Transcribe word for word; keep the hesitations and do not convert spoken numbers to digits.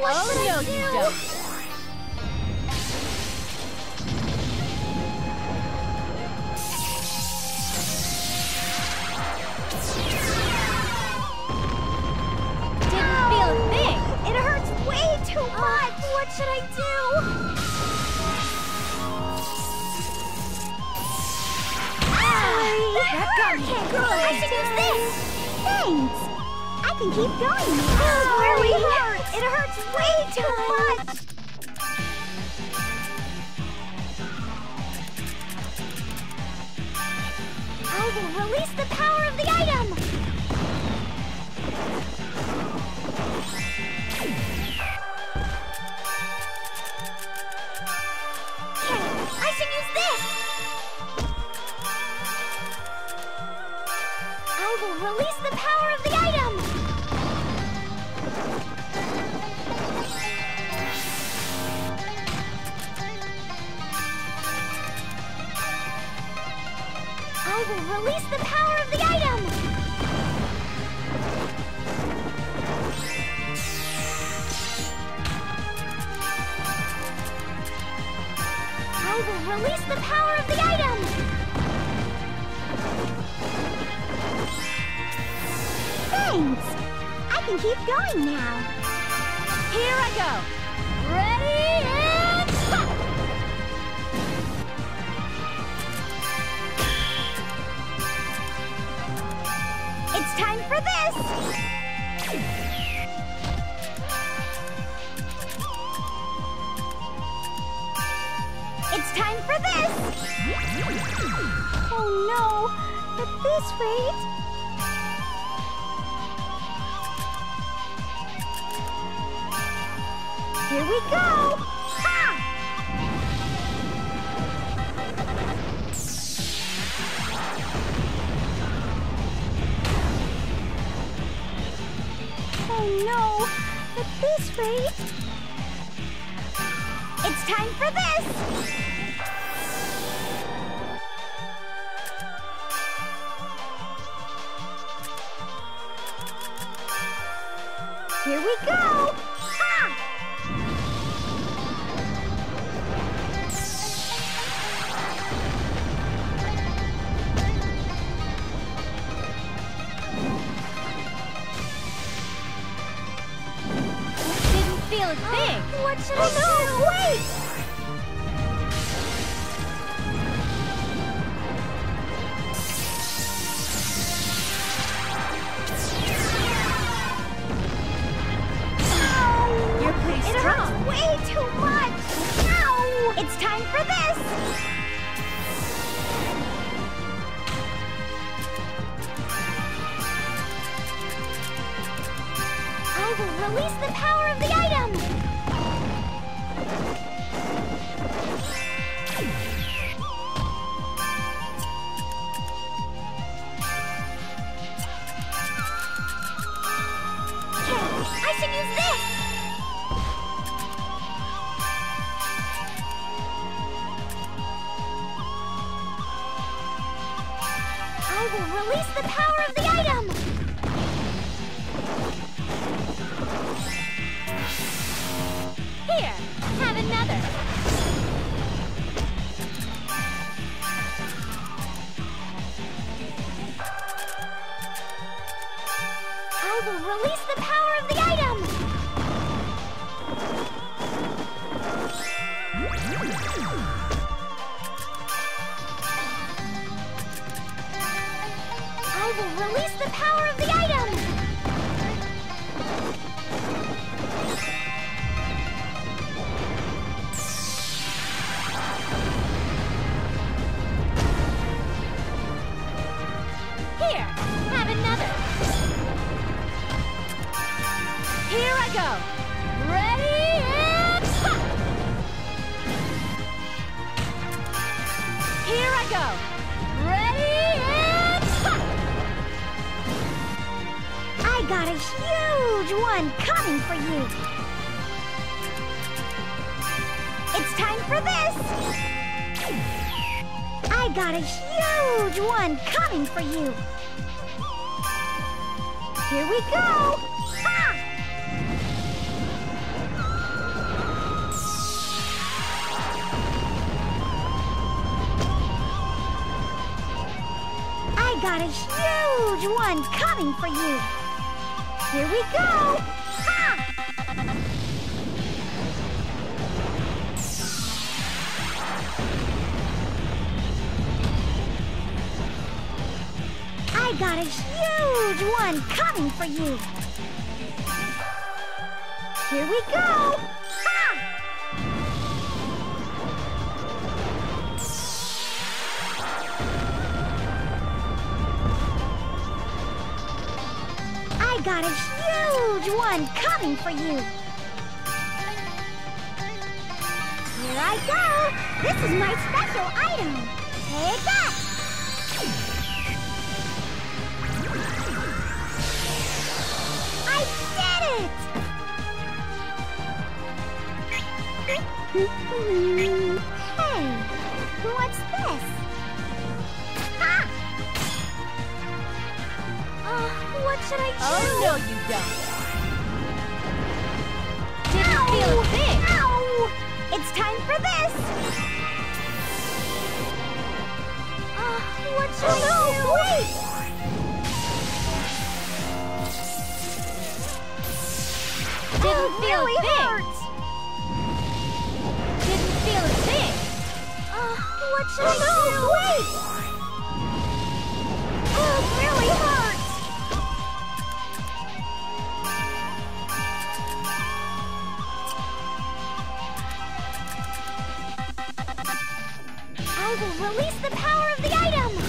what Oh, should no, I you do? don't. Didn't feel a thing. It hurts way too much. What should I do? Sorry. That got me good. I should use this. Thanks. I can keep going now. Oh, It really it hurts. It hurts way too much. I will release the power of the item. Okay, I should use this. I will release the power of the item. I will release the power of the item. I will release the power of the item. Thanks. I can keep going now. Here I go. Ready and stop! It's time for this. It's time for this. Oh no, at this rate. Here we go. Ha! Oh no, at this rate. It's time for this. Here we go. Ha! Didn't feel a thing. What should I do? Wait! Ow! You're pretty It strong. hurts way too much. Ow! It's time for this. I will release the power of the item. Okay, I should use this. I will release the power of the item. Here, have another. I will release the power of the item. I will release the power of the item. Here, have another. Here I go. Ready and stop! Here I go. Ready and stop! I got a huge one coming for you. It's time for this. I got a huge one coming for you. Here we go. Ha! got a huge one coming for you. Here we go. Ha! I got a huge one coming for you. Here we go. Ha! I got a huge one coming for you. Here I go. This is my special item. Take that. I did it! Hey, what's this? Ah! Uh, what should I do? Oh, no, you don't. Didn't Ow! feel a thing. Ow! It's time for this! Uh, what should I do? Wait! Didn't Oh, feel really a thing. hurts. Didn't feel a thing. Uh, what should I do? Wait! Oh, it really hurts. I will release the power of the item.